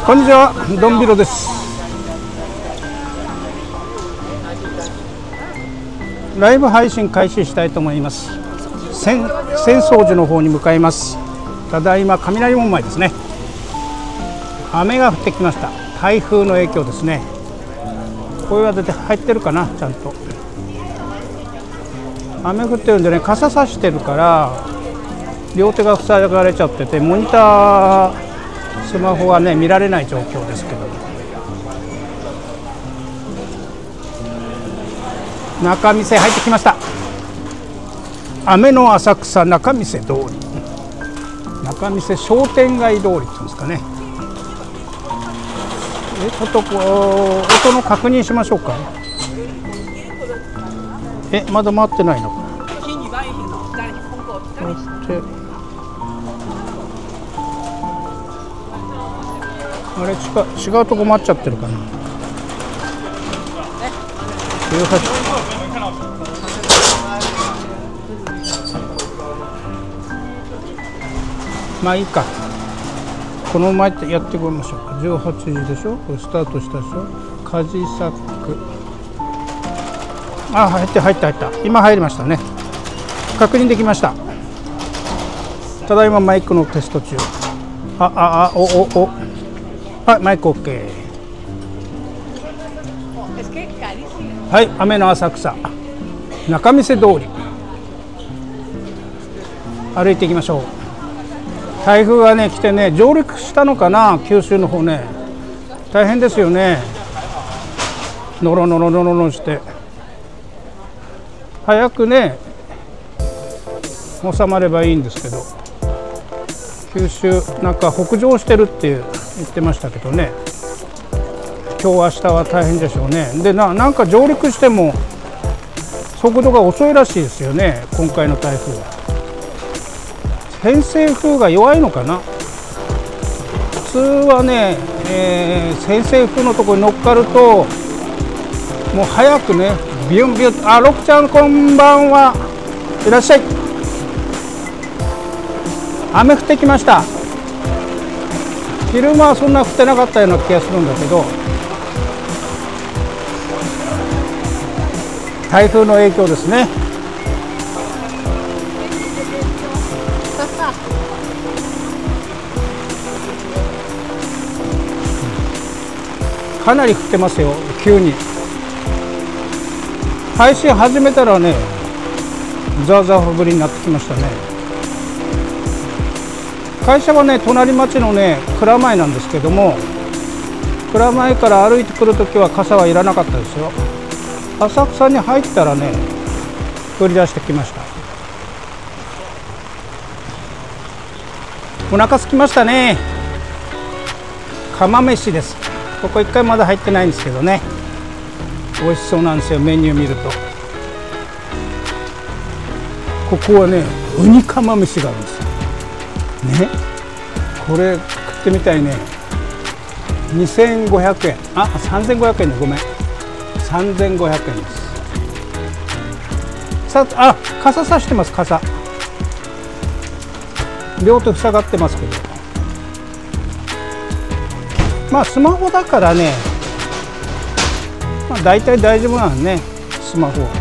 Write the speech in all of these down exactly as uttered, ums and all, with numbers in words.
こんにちは、どんびろです。ライブ配信開始したいと思います。浅草寺の方に向かいます。ただいま雷門前ですね。雨が降ってきました。台風の影響ですね。声は出て入ってるかな、ちゃんと。雨降ってるんでね、傘さしてるから両手が塞がれちゃってて、モニタースマホはね見られない状況ですけど、中見世入ってきました。雨の浅草中見世通り、中見世商店街通りっていうんですかね。えちょっとこう音の確認しましょうか。えまだ回ってないのかな。そしてあれ違う、違うとこ待っちゃってるかな。じゅうはちまあいいか、このままやっていきましょうか。じゅうはちじでしょ、これスタートしたでしょ。カジサック、あ入って入った入った、今入りましたね。確認できました。ただいまマイクのテスト中。あああおおおはい、マイク OK。 はい、雨の浅草中見世通り歩いていきましょう。台風がね来てね、上陸したのかな、九州の方ね。大変ですよね。ノロノロノロノロして早くね収まればいいんですけど、九州なんか北上してるって言ってましたけどね。今日明日は大変でしょうね。で な, なんか上陸しても速度が遅いらしいですよね、今回の台風は。偏西風が弱いのかな。普通はね、えー、偏西風のところに乗っかるともう早くねビュンビュン。あ、ロクちゃんこんばんは、いらっしゃい。雨降ってきました。昼間はそんな降ってなかったような気がするんだけど、台風の影響ですね。かなり降ってますよ、急に。配信始めたらねザーザー降りになってきましたね。会社はね隣町のね蔵前なんですけども、蔵前から歩いてくるときは傘はいらなかったですよ。浅草に入ったらね降り出してきました。お腹空きましたね。釜飯です。ここいっかいまだ入ってないんですけどね、美味しそうなんですよ、メニュー見ると。ここはねウニ釜飯があるんですよね。これ食ってみたいね。にせんごひゃくえん、あさんぜんごひゃくえんで、ごめん、さんぜんごひゃくえんです。さあ傘さしてます。傘両手塞がってますけど、まあスマホだからね、まあ、大体大丈夫なんね、スマホは。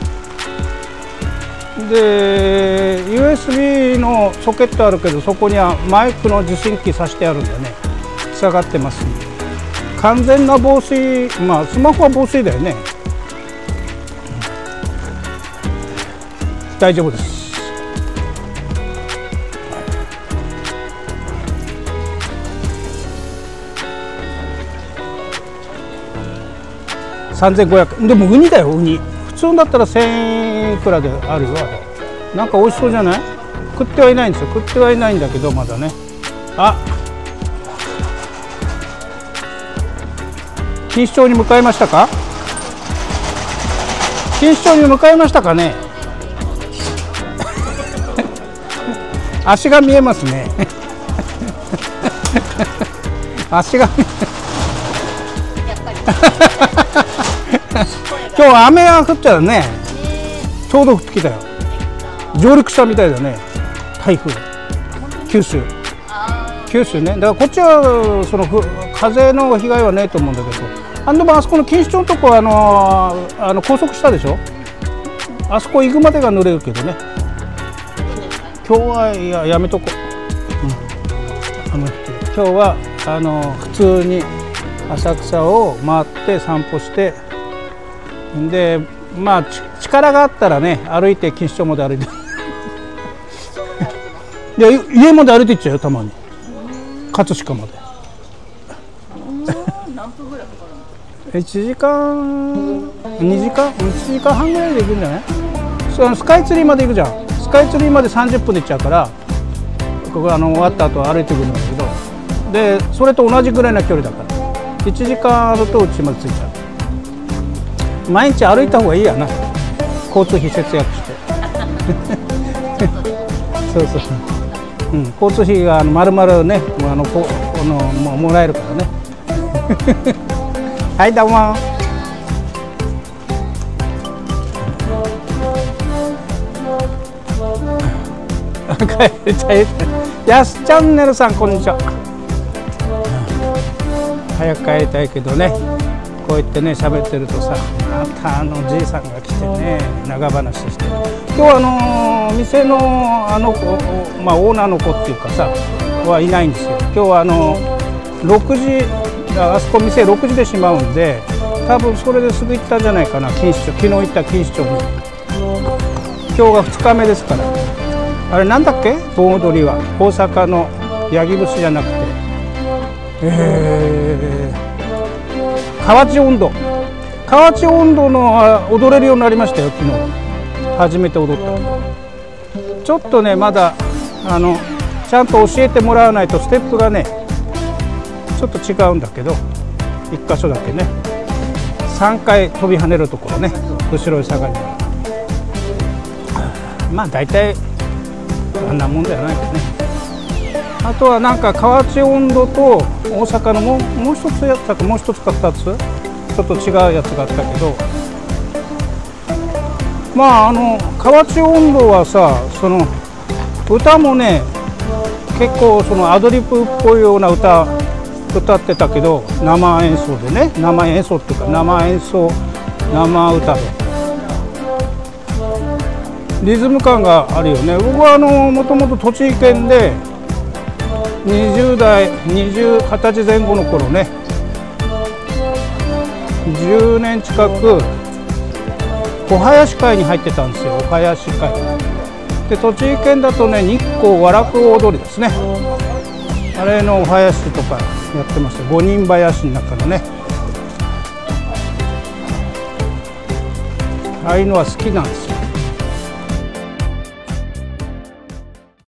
で ユーエスビー のソケットあるけど、そこにはマイクの受信機挿してあるんでね塞がってます。完全な防水、まあスマホは防水だよね、大丈夫です。さんぜんごひゃくえんでもウニだよ、ウニ。普通だったらせんえんいくらであるよ。なんか美味しそうじゃない。食ってはいないんですよ、食ってはいないんだけどまだね。あ錦糸町に向かいましたか。錦糸町に向かいましたかね。足が見えますね。足が見え今日は雨が降っちゃうね。ちょうど降ってきたよ。上陸したみたいだね、台風。九州九州ね。だからこっちはその風の被害はねえと思うんだけど、あでもあそこの錦糸町のとこはあのあの高速したでしょ。あそこ行くまでが濡れるけどね。今日はいややめとこう、うん、あの今日はあの普通に浅草を回って散歩して、でまあ力があったらね歩いて錦糸町まで歩いていや家まで歩いていっちゃうよ、たまに葛飾まで何分ぐらいかかるの？ いちじかんにじかんいちじかんはんぐらいで行くんじゃない？そのスカイツリーまで行くじゃん。スカイツリーまでさんじゅっぷんで行っちゃうから、ここあの終わった後歩いてくるんだけど、でそれと同じぐらいの距離だからいちじかんあるとうちまで着いちゃう。毎日歩いた方がいいやな、交通費節約してそうそう、うん、交通費がまるまるねあのこあのももらえるからねはいどうも帰りたいやすチャンネルさんこんにちは。早く帰りたいけどね、こうやってね喋ってるとさ、またあのじいさんが来てね長話して、今日はあの店のあの子、まあオーナーの子っていうかさはいないんですよ。今日はあのろくじ、あそこ店ろくじで閉まうんで、多分それですぐ行ったんじゃないかな、錦糸町、昨日行った錦糸町に。今日がふつかめですから。あれなんだっけ、盆踊りは大阪の八木節じゃなくて、えー、河内音頭河内音頭の踊れるようになりましたよ。昨日初めて踊ったけど、ちょっとねまだあのちゃんと教えてもらわないとステップがねちょっと違うんだけど、いっ箇所だけねさんかい飛び跳ねるところね、後ろに下がりまあ大体あんなもんじゃないかね。あとはなんか河内音頭と大阪のもうもう一つやったかもう一つか二つちょっと違うやつがあったけど、まああの河内音頭はさ、その歌もね結構そのアドリブっぽいような歌歌ってたけど、生演奏でね、生演奏っていうか生演奏生歌でリズム感があるよね。僕はあのもともと栃木県でにじゅうだいにじゅう、はたちぜん後の頃ねじゅうねん近くお囃子会に入ってたんですよ。お囃子会で、栃木県だとね日光和楽踊りですね、あれのお囃子とかやってました。五人囃子の中のね、ああいうのは好きなんですよ。